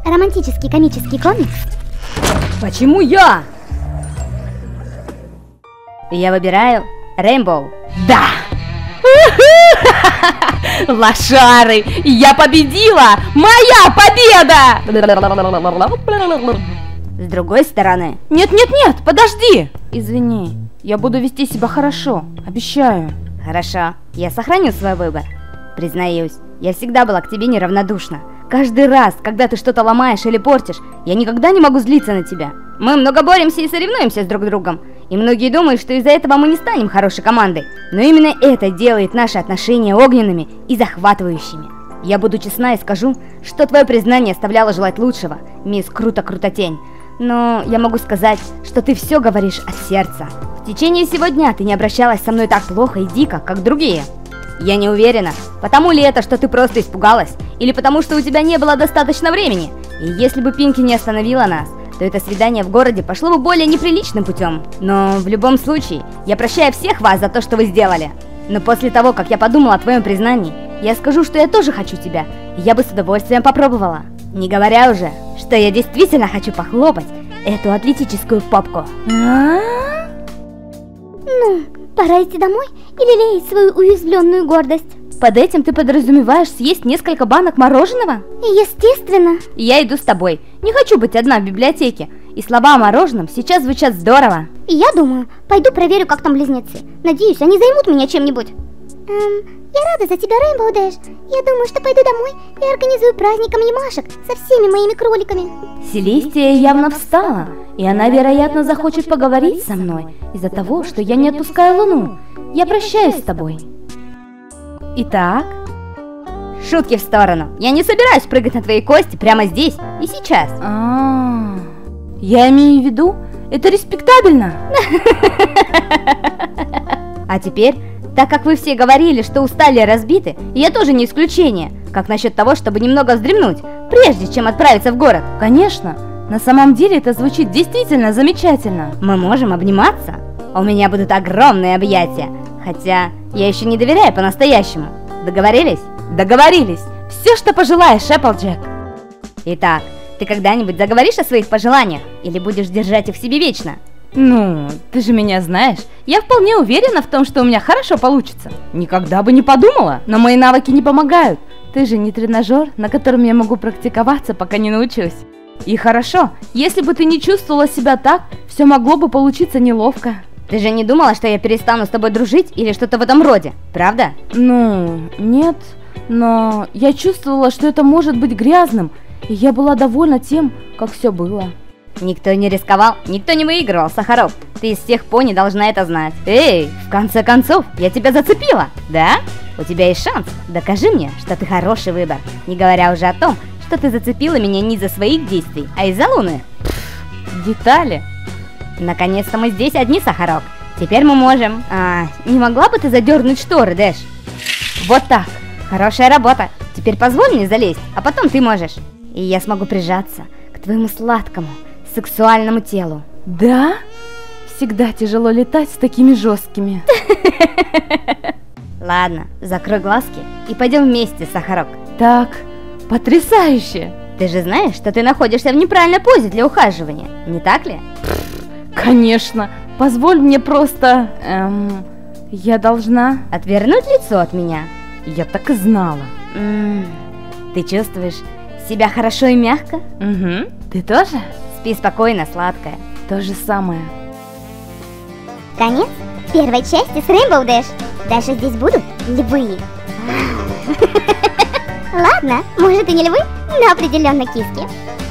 романтический комический комикс? Почему я? Я выбираю Rainbow. Да! Лошары! Я победила! Моя победа! С другой стороны... Нет, подожди! Извини, я буду вести себя хорошо, обещаю. Хорошо, я сохраню свой выбор. Признаюсь, я всегда была к тебе неравнодушна. Каждый раз, когда ты что-то ломаешь или портишь, я никогда не могу злиться на тебя. Мы много боремся и соревнуемся с друг другом. И многие думают, что из-за этого мы не станем хорошей командой. Но именно это делает наши отношения огненными и захватывающими. Я буду честна и скажу, что твое признание оставляло желать лучшего, мисс Круто-Крутотень. Но я могу сказать, что ты все говоришь от сердца. В течение всего дня ты не обращалась со мной так плохо и дико, как другие. Я не уверена, потому ли это, что ты просто испугалась, или потому что у тебя не было достаточно времени. И если бы Пинки не остановила нас, то это свидание в городе пошло бы более неприличным путем. Но в любом случае, я прощаю всех вас за то, что вы сделали. Но после того, как я подумала о твоем признании, я скажу, что я тоже хочу тебя, и я бы с удовольствием попробовала. Не говоря уже, что я действительно хочу похлопать эту атлетическую попку. Ну, пора идти домой и лелеять свою уязвленную гордость. Под этим ты подразумеваешь съесть несколько банок мороженого? Естественно. Я иду с тобой. Не хочу быть одна в библиотеке. И слова о мороженом сейчас звучат здорово. Я думаю, пойду проверю, как там близнецы. Надеюсь, они займут меня чем-нибудь. Я рада за тебя, Rainbow Dash. Я думаю, что пойду домой и организую праздник анимашек со всеми моими кроликами. Селестия явно встала, и она, вероятно, захочет поговорить со мной из-за того, что я не отпускаю Луну. Я прощаюсь с тобой. Итак, шутки в сторону. Я не собираюсь прыгать на твои кости прямо здесь и сейчас. Я имею в виду, это респектабельно. А теперь, так как вы все говорили, что устали и разбиты, я тоже не исключение. Как насчет того, чтобы немного вздремнуть, прежде чем отправиться в город? Конечно, на самом деле это звучит действительно замечательно. Мы можем обниматься. У меня будут огромные объятия. Хотя я еще не доверяю по-настоящему. Договорились? Договорились. Все, что пожелаешь, Эпплджек. Итак, ты когда-нибудь заговоришь о своих пожеланиях? Или будешь держать их в себе вечно? Ну, ты же меня знаешь. Я вполне уверена в том, что у меня хорошо получится. Никогда бы не подумала, но мои навыки не помогают. Ты же не тренажер, на котором я могу практиковаться, пока не научусь. И хорошо, если бы ты не чувствовала себя так, все могло бы получиться неловко. Ты же не думала, что я перестану с тобой дружить или что-то в этом роде, правда? Ну, нет, но я чувствовала, что это может быть грязным, и я была довольна тем, как все было. Никто не рисковал, никто не выигрывал, Сахаров. Ты из всех пони должна это знать. Эй, в конце концов, я тебя зацепила, да? У тебя есть шанс. Докажи мне, что ты хороший выбор. Не говоря уже о том, что ты зацепила меня не из-за своих действий, а из-за Луны. Детали. Наконец-то мы здесь одни, Сахарок. Теперь мы можем... не могла бы ты задернуть шторы, Дэш? Вот так. Хорошая работа. Теперь позволь мне залезть, а потом ты можешь. И я смогу прижаться к твоему сладкому, сексуальному телу. Да? Всегда тяжело летать с такими жесткими. Ладно, закрой глазки и пойдем вместе, Сахарок. Так, потрясающе. Ты же знаешь, что ты находишься в неправильной позе для ухаживания, не так ли? Конечно, позволь мне просто... я должна... Отвернуть лицо от меня? Я так и знала. Ты чувствуешь себя хорошо и мягко? Угу. Ты тоже? Спи спокойно, сладкая. То же самое. Конец первой части с Rainbow Dash. Дальше здесь будут львы. Ладно, может и не львы, но определенно киски.